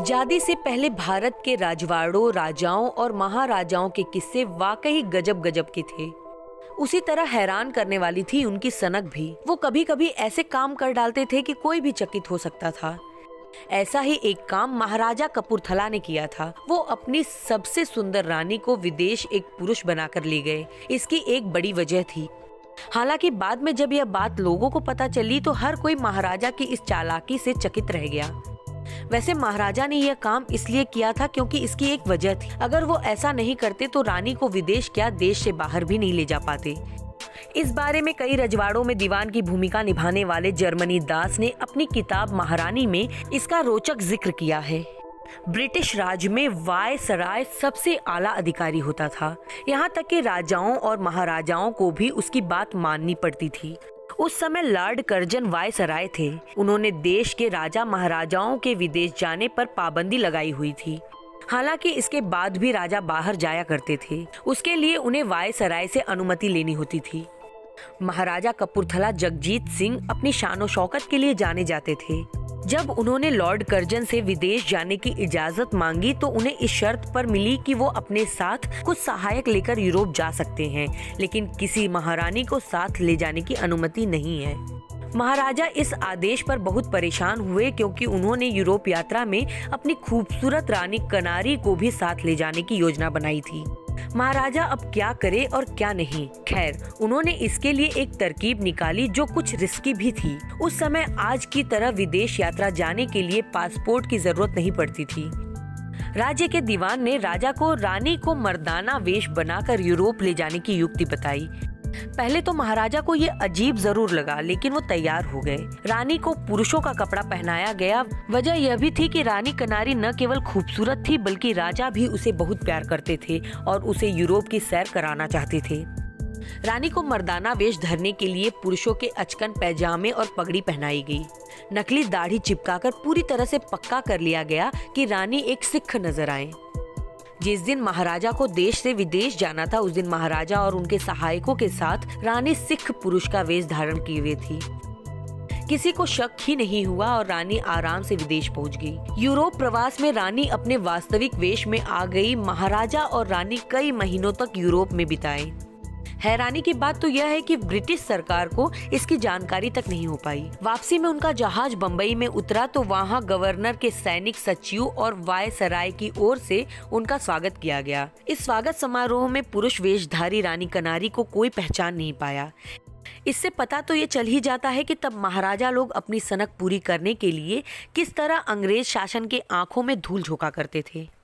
आजादी से पहले भारत के राजवाड़ों, राजाओं और महाराजाओं के किस्से वाकई गजब गजब के थे। उसी तरह हैरान करने वाली थी उनकी सनक भी। वो कभी कभी ऐसे काम कर डालते थे कि कोई भी चकित हो सकता था। ऐसा ही एक काम महाराजा कपूरथला ने किया था। वो अपनी सबसे सुंदर रानी को विदेश एक पुरुष बनाकर ले गए। इसकी एक बड़ी वजह थी। हालांकि बाद में जब यह बात लोगों को पता चली तो हर कोई महाराजा की इस चालाकी से चकित रह गया। वैसे महाराजा ने यह काम इसलिए किया था क्योंकि इसकी एक वजह थी। अगर वो ऐसा नहीं करते तो रानी को विदेश क्या देश से बाहर भी नहीं ले जा पाते। इस बारे में कई रजवाड़ों में दीवान की भूमिका निभाने वाले जर्मनी दास ने अपनी किताब महारानी में इसका रोचक जिक्र किया है। ब्रिटिश राज में वायसराय सबसे आला अधिकारी होता था। यहाँ तक कि राजाओं और महाराजाओं को भी उसकी बात माननी पड़ती थी। उस समय लॉर्ड कर्जन वायसराय थे। उन्होंने देश के राजा महाराजाओं के विदेश जाने पर पाबंदी लगाई हुई थी। हालांकि इसके बाद भी राजा बाहर जाया करते थे। उसके लिए उन्हें वायसराय से अनुमति लेनी होती थी। महाराजा कपूरथला जगजीत सिंह अपनी शान और शौकत के लिए जाने जाते थे। जब उन्होंने लॉर्ड कर्जन से विदेश जाने की इजाजत मांगी तो उन्हें इस शर्त पर मिली कि वो अपने साथ कुछ सहायक लेकर यूरोप जा सकते हैं, लेकिन किसी महारानी को साथ ले जाने की अनुमति नहीं है। महाराजा इस आदेश पर बहुत परेशान हुए क्योंकि उन्होंने यूरोप यात्रा में अपनी खूबसूरत रानी कनारी को भी साथ ले जाने की योजना बनाई थी। महाराजा अब क्या करे और क्या नहीं। खैर, उन्होंने इसके लिए एक तरकीब निकाली जो कुछ रिस्की भी थी। उस समय आज की तरह विदेश यात्रा जाने के लिए पासपोर्ट की जरूरत नहीं पड़ती थी। राज्य के दीवान ने राजा को रानी को मर्दाना वेश बनाकर यूरोप ले जाने की युक्ति बताई। पहले तो महाराजा को ये अजीब जरूर लगा, लेकिन वो तैयार हो गए। रानी को पुरुषों का कपड़ा पहनाया गया। वजह यह भी थी कि रानी कनारी न केवल खूबसूरत थी बल्कि राजा भी उसे बहुत प्यार करते थे और उसे यूरोप की सैर कराना चाहते थे। रानी को मर्दाना वेश धरने के लिए पुरुषों के अचकन पैजामे और पगड़ी पहनाई गई। नकली दाढ़ी चिपकाकर पूरी तरह से पक्का कर लिया गया कि रानी एक सिख नजर आए। जिस दिन महाराजा को देश से विदेश जाना था उस दिन महाराजा और उनके सहायकों के साथ रानी सिख पुरुष का वेश धारण किए हुए थी। किसी को शक ही नहीं हुआ और रानी आराम से विदेश पहुंच गई। यूरोप प्रवास में रानी अपने वास्तविक वेश में आ गई। महाराजा और रानी कई महीनों तक यूरोप में बिताए। हैरानी की बात तो यह है कि ब्रिटिश सरकार को इसकी जानकारी तक नहीं हो पाई। वापसी में उनका जहाज बंबई में उतरा तो वहां गवर्नर के सैनिक सचिव और वायसराय की ओर से उनका स्वागत किया गया। इस स्वागत समारोह में पुरुष वेशधारी रानी कनारी को कोई पहचान नहीं पाया। इससे पता तो ये चल ही जाता है कि तब महाराजा लोग अपनी सनक पूरी करने के लिए किस तरह अंग्रेज शासन के आंखों में धूल झोंका करते थे।